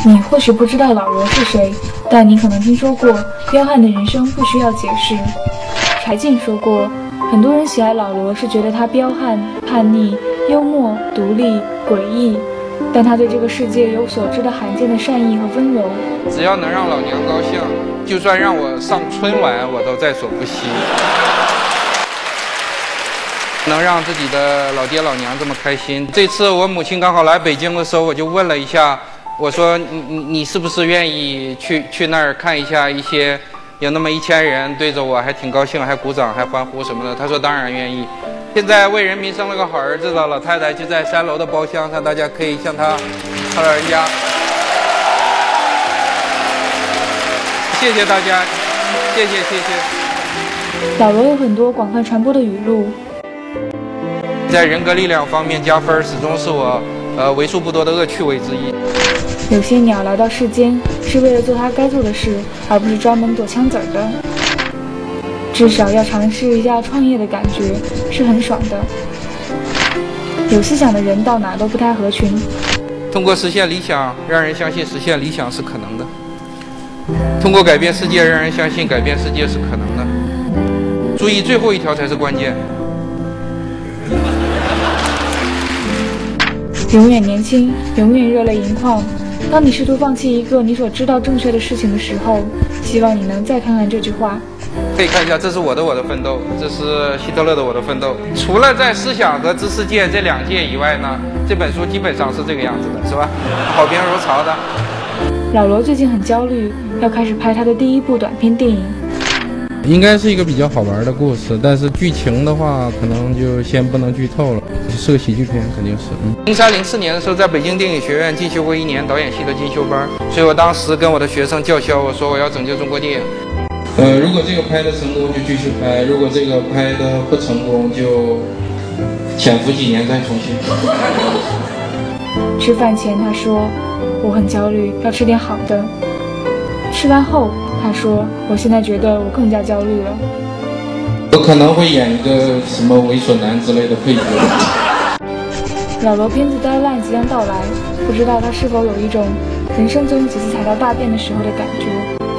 你或许不知道老罗是谁，但你可能听说过彪悍的人生不需要解释。柴静说过，很多人喜爱老罗是觉得他彪悍、叛逆、幽默、独立、诡异，但他对这个世界有所知的罕见的善意和温柔。 只要能让老娘高兴，就算让我上春晚，我都在所不惜。能让自己的老爹老娘这么开心。这次我母亲刚好来北京的时候，我就问了一下，我说你是不是愿意去那儿看一下一些有那么1000人对着我还挺高兴，还鼓掌还欢呼什么的？他说当然愿意。现在为人民生了个好儿子的老太太就在3楼的包厢上，大家可以向他老人家。谢谢大家，谢谢。 老罗有很多广泛传播的语录。 在人格力量方面加分，始终是我为数不多的恶趣味之一。 有些鸟来到世间是为了做它该做的事，而不是专门躲枪子儿的。至少要尝试一下创业的感觉，是很爽的。有思想的人到哪都不太合群。 通过实现理想，让人相信实现理想是可能的；通过改变世界，让人相信改变世界是可能的。注意，最后一条才是关键。 永远年轻，永远热泪盈眶。当你试图放弃一个你所知道正确的事情的时候，希望你能再看看这句话。 可以看一下，这是我的奋斗，这是希特勒的我的奋斗。除了在思想和知识界这2界以外呢，这本书基本上是这个样子的，是吧？好评如潮的。 老罗最近很焦虑，要开始拍他的第1部短片电影。 应该是一个比较好玩的故事，但是剧情的话，可能就先不能剧透了。是个喜剧片，肯定是。 03、04年的时候，在北京电影学院进修过1年导演系的进修班，所以我当时跟我的学生叫嚣，我说我要拯救中国电影。如果这个拍的成功就继续拍，如果这个拍的不成功就潜伏几年再重新。 吃饭前他说我很焦虑，要吃点好的。吃完后他说我现在觉得我更加焦虑了。 我可能会演一个什么猥琐男之类的配角。 老罗片子 deadline 即将到来，不知道他是否有一种人生总有几次踩到大便的时候的感觉。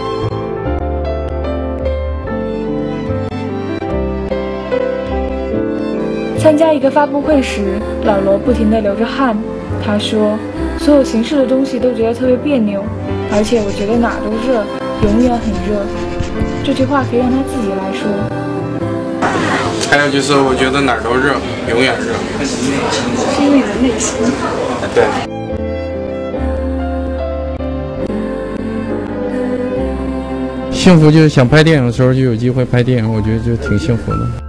参加一个发布会时，老罗不停地流着汗。他说所有形式的东西都觉得特别别扭，而且我觉得哪都热，永远很热。这句话可以让他自己来说。 还有就是我觉得哪儿都热，永远热。 是因为你的内心。 对。 幸福就是想拍电影的时候就有机会拍电影，我觉得就挺幸福的。